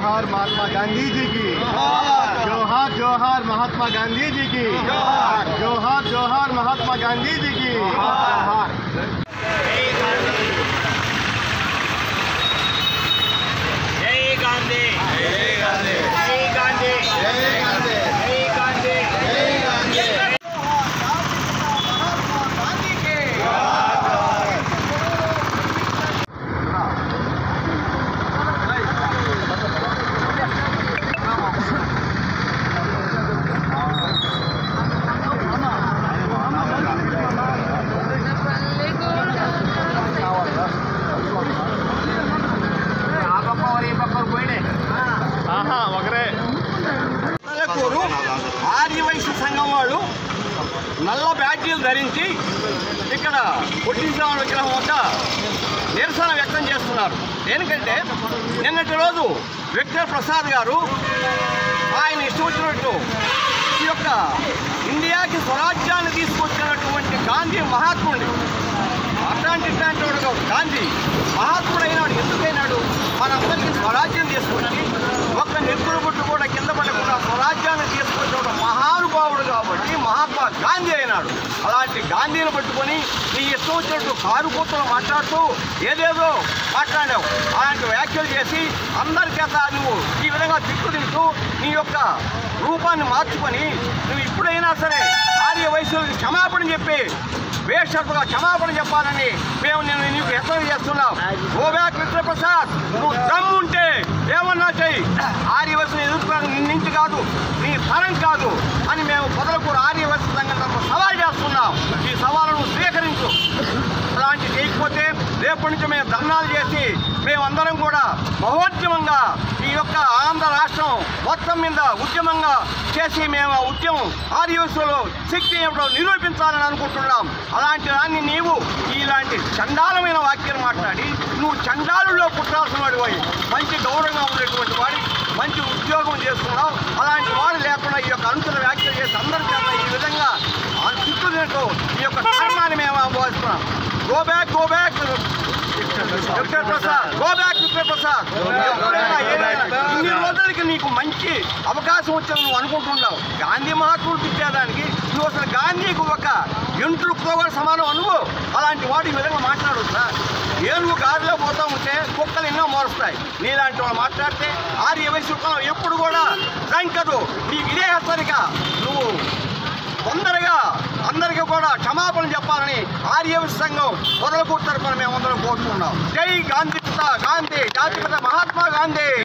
जोहार महात्मा गांधी जी की, जोहार जोहार महात्मा गांधी जी की, जोहार जोहार महात्मा गांधी जी की। जय गांधी, जय गांधी, जय गांधी, जय गांधी, जय गांधी, जय गांधी। ఆర్యవైశ్య సంఘం వాళ్ళు నల్ల బ్యాడ్జీలు ధరించి ఇక్కడ కొట్టించామని విగ్రహం వద్ద నిరసన వ్యక్తం చేస్తున్నారు. దేనికంటే నిన్నటి రోజు విక్టర్ ప్రసాద్ గారు ఆయన ఇష్టం వచ్చినట్టు ఈ యొక్క ఇండియాకి స్వరాజ్యాన్ని తీసుకొచ్చినటువంటి గాంధీ మహాత్ముడిని అట్లాంటి వాడు గాంధీ మహాత్ముడైనాడు. ఎందుకైనాడు? మనందరికీ స్వరాజ్యం తీసుకొచ్చి ఒక్క నెత్తురు గుట్టు కూడా కింద పడకుండా స్వరాజ్యాన్ని తీసుకొచ్చిన మహానుభావుడు కాబట్టి మహాత్మా గాంధీ అయినాడు. అలాంటి గాంధీని పట్టుకొని నీ ఇష్టం వచ్చినట్టు కారు కూతురు మాట్లాడుతూ ఏదేదో మాట్లాడావు. అలాంటి వ్యాఖ్యలు చేసి అందరి చేత నువ్వు ఈ విధంగా తిట్టు నీ యొక్క రూపాన్ని మార్చుకొని నువ్వు ఇప్పుడైనా సరే ఆర్య వయసులకు క్షమాపణ చెప్పి బేషరతుగా క్షమాపణ చెప్పాలని మేము నేను నీకు హెచ్చరిక చేస్తున్నాం. గో బ్యాక్ విక్టర్ ప్రసాద్, నువ్వు దమ్ముంటే ఏమన్నా చెయ్యి. ఆర్య వయసును ఎదుర్కోవడానికి నిన్నించి కాదు, నీ తరం కాదు అని మేము పొదలకూరు ఆర్య వయసు సంఘటనతో సవాల్ చేస్తున్నాం. ఈ సవాలును స్వీకరించు. అలాంటి చేయకపోతే రేపటి నుంచి మేము ధర్నాలు చేసి మేమందరం కూడా మహోద్యమంగా ఈ యొక్క ఆంధ్ర రాష్ట్రం మొత్తం మీద ఉద్యమంగా చేసి మేము ఆ ఉద్యమం ఆర్యవయసులో శక్తి ఏమిటో నిరూపించాలని అనుకుంటున్నాం. అలాంటి దాన్ని నీవు ఇలాంటి చండాలమైన వాక్యాలు మాట్లాడి నువ్వు చండాలుల్లో పుట్టాల్సిన వాడి పోయి మంచి గౌరవంగా ఉండేటువంటి వాడి మంచి ఉద్యోగం చేస్తున్నావు. అలాంటి వాడు లేకుండా ఈ యొక్క అనుచిత వ్యాఖ్యలు చేసి అందరి చేత ఈ విధంగా చుట్టూ ఈ యొక్క ధర్మాన్ని మేము అనుభవిస్తున్నాం. Go back Victor Prasad, go back Victor Prasad. ఇన్ని రోజులకి నీకు మంచి అవకాశం వచ్చావు నువ్వు అనుకుంటున్నావు. గాంధీ మహాత్ముడు తిట్టేదానికి నువ్వు అసలు గాంధీకి ఒక ఎంట్రుతో కూడా సమానం అనుభవం. అలాంటి వాడు ఈ విధంగా మాట్లాడొద్దా? ఏనుగు గాడిలో పోతా ఉంటే కుక్కలు ఎన్నో మోరుస్తాయి. నీలాంటి వాళ్ళు మాట్లాడితే ఆర్య వయసు ఎప్పుడు కూడా రంకదు. నీకు ఇదే హెచ్చరిక. నువ్వు తొందరగా అందరికీ కూడా క్షమాపణ చెప్పాలని ఆర్యవైశ్య సంఘం మొదలుకూరు తరపున మేమందరం కోరుతున్నాం. జై గాంధీ, గాంధీ జాతిపిత మహాత్మా గాంధీ.